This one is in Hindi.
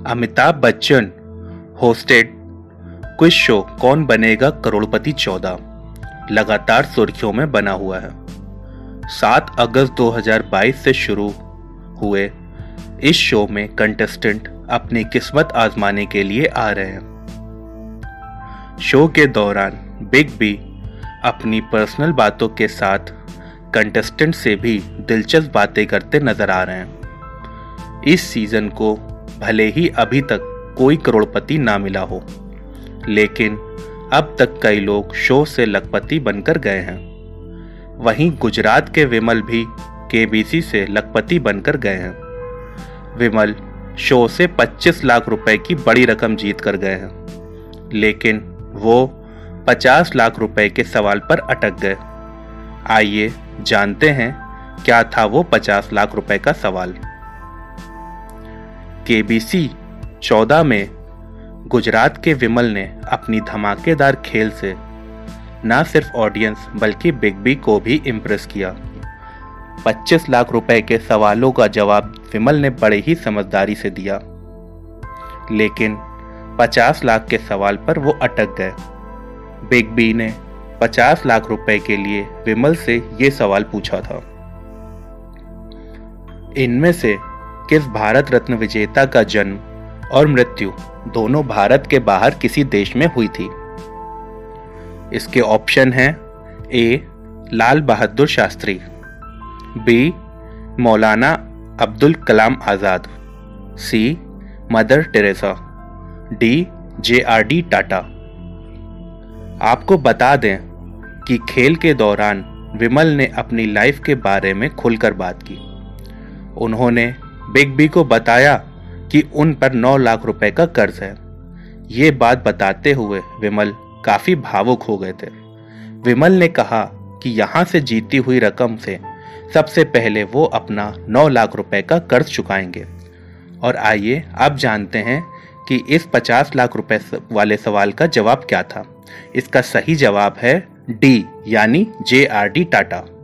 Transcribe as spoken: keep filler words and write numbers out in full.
Amitabh Bachchan hosted quiz show Kaun Banega करोड़पति चौदह लगातार सुर्खियों में बना हुआ है। सात अगस्त दो हज़ार बाईस से शुरू हुए इस शो में कंटेस्टेंट अपनी किस्मत आजमाने के लिए आ रहे हैं। शो के दौरान बिग बी अपनी पर्सनल बातों के साथ कंटेस्टेंट से भी दिलचस्प बातें करते नजर आ रहे हैं। इस सीजन को भले ही अभी तक कोई करोड़पति ना मिला हो, लेकिन अब तक कई लोग शो से लखपति बनकर गए हैं। वहीं गुजरात के विमल भी केबीसी से लखपति बनकर गए हैं। विमल शो से पच्चीस लाख रुपए की बड़ी रकम जीत कर गए हैं, लेकिन वो पचास लाख रुपए के सवाल पर अटक गए। आइए जानते हैं क्या था वो पचास लाख रुपए का सवाल। केबीसी चौदह में गुजरात के विमल ने अपनी धमाकेदार खेल से न सिर्फ ऑडियंस बल्कि बिग बी को भी इम्प्रेस किया। पच्चीस लाख रुपए के सवालों का जवाब विमल ने बड़े ही समझदारी से दिया, लेकिन पचास लाख के सवाल पर वो अटक गए। बिग बी ने पचास लाख रुपए के लिए विमल से ये सवाल पूछा था, इनमें से किस भारत रत्न विजेता का जन्म और मृत्यु दोनों भारत के बाहर किसी देश में हुई थी? इसके ऑप्शन हैं ए Lal Bahadur Shastri, B Maulana Abdul Kalam Azad, C Mother Teresa, D J R D Tata. आपको बता दें कि खेल के दौरान विमल ने अपनी लाइफ के बारे में खुलकर बात की। उन्होंने बिग बी को बताया कि उन पर नौ लाख रुपए का कर्ज है। ये बात बताते हुए विमल काफी भावुक हो गए थे। विमल ने कहा कि यहाँ से जीती हुई रकम से सबसे पहले वो अपना नौ लाख रुपए का कर्ज चुकाएंगे। और आइए अब जानते हैं कि इस पचास लाख रुपए वाले सवाल का जवाब क्या था। इसका सही जवाब है डी यानी जे आर डी टाटा।